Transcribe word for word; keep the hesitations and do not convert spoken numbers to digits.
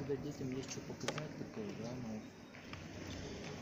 когда детям есть что показать такое, да, ну,